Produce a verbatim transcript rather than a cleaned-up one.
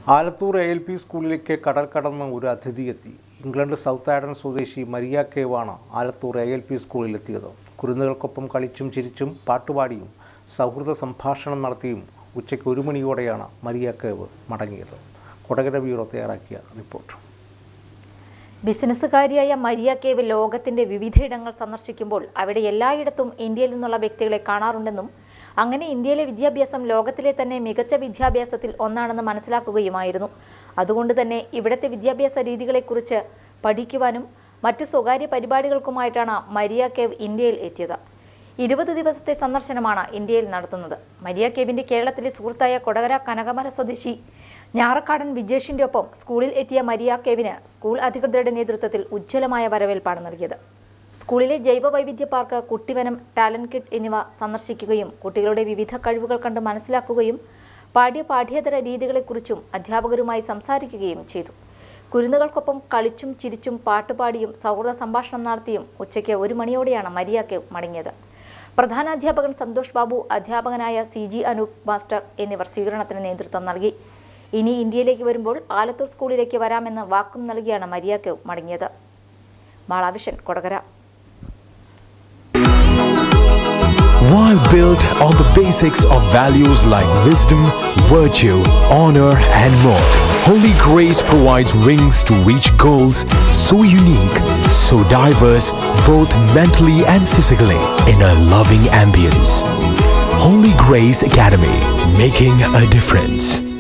Alathur A L P സ്കൂളിലേക്ക് കടൽ കടന്ന് ഒരു അതിഥി എത്തി. ഇംഗ്ലണ്ട് സൗത്ത് ആഡൻ സ്വദേശി മരിയ കേവാണ് ആലത്തൂർ എ എൽ പി സ്കൂളിലെത്തിയത്. കുരുന്നുകൾക്കൊപ്പം കളിച്ചും ചിരിച്ചും പാട്ടുപാടിയും സൗഹൃദ സംഭാഷണം നടത്തിയും ഉച്ചയ്ക്ക് ഒരു മണിയോടെയാണ് മരിയ കേവ് മടങ്ങിയത്. കൊടകര ബ്യൂറോ തയ്യാറാക്കിയ റിപ്പോർട്ട്. ബിസിനസ്സുകാരിയായ മരിയ കേവ് ലോകത്തിന്റെ വിവിധയിടങ്ങൾ സന്ദർശിക്കുമ്പോൾ അവിടെ എല്ലായിടത്തും ഇന്ത്യയിൽ നിന്നുള്ള വ്യക്തികളെ കാണാറുണ്ടെന്നും അങ്ങനെ ഇന്ത്യയിലെ വിദ്യാഭ്യാസം ലോകത്തിലെ തന്നെ മികച്ച വിദ്യാഭ്യാസത്തിൽ ഒന്നാണെന്ന് മനസ്സിലാക്കുകയുമായിരുന്നു. അതുകൊണ്ട് തന്നെ ഇവിടുത്തെ വിദ്യാഭ്യാസ രീതികളെക്കുറിച്ച് പഠിക്കുവാനും മറ്റു സ്വകാര്യ പരിപാടികൾക്കുമായിട്ടാണ് മരിയ കേവ് ഇന്ത്യയിൽ എത്തിയത്. ഇരുപത് ദിവസത്തെ സന്ദർശനമാണ് ഇന്ത്യയിൽ നടത്തുന്നത്. മരിയ കേവിന്റെ കേരളത്തിലെ സുഹൃത്തായ കൊടകര കനകമല സ്വദേശി ഞാറക്കാടൻ വിജേഷിന്റെ ഒപ്പം സ്കൂളിൽ എത്തിയ മരിയ കേവിന് സ്കൂൾ അധികൃതരുടെ നേതൃത്വത്തിൽ ഉജ്ജ്വലമായ വരവേൽപ്പാണ് നൽകിയത്. സ്കൂളിലെ ജൈവ വൈവിധ്യ പാർക്ക്, കുട്ടിവനം, ടാലന്റ് കിഡ് എന്നിവ സന്ദർശിക്കുകയും കുട്ടികളുടെ വിവിധ കഴിവുകൾ കണ്ട് മനസ്സിലാക്കുകയും പാഠ്യ പാഠ്യേതര രീതികളെക്കുറിച്ചും അധ്യാപകരുമായി സംസാരിക്കുകയും ചെയ്തു. കുരുന്നുകൾക്കൊപ്പം കളിച്ചും ചിരിച്ചും പാട്ടുപാടിയും സൗഹൃദ സംഭാഷണം നടത്തിയും ഉച്ചയ്ക്ക് ഒരു മണിയോടെയാണ് മരിയ കേവ് മടങ്ങിയത്. പ്രധാനാധ്യാപകൻ സന്തോഷ് ബാബു, അധ്യാപകനായ സി ജി അനൂപ് മാസ്റ്റർ എന്നിവർ സ്വീകരണത്തിന് നേതൃത്വം നൽകി. ഇനി ഇന്ത്യയിലേക്ക് വരുമ്പോൾ ആലത്തൂർ സ്കൂളിലേക്ക് വരാമെന്ന് വാക്കും നൽകിയാണ് മരിയ കേവ് മടങ്ങിയത്. Mala Vision, Kodakara. While built on the basics of values like wisdom, virtue, honor and more, Holy Grace provides wings to reach goals so unique, so diverse, both mentally and physically, in a loving ambience. Holy Grace Academy, making a difference.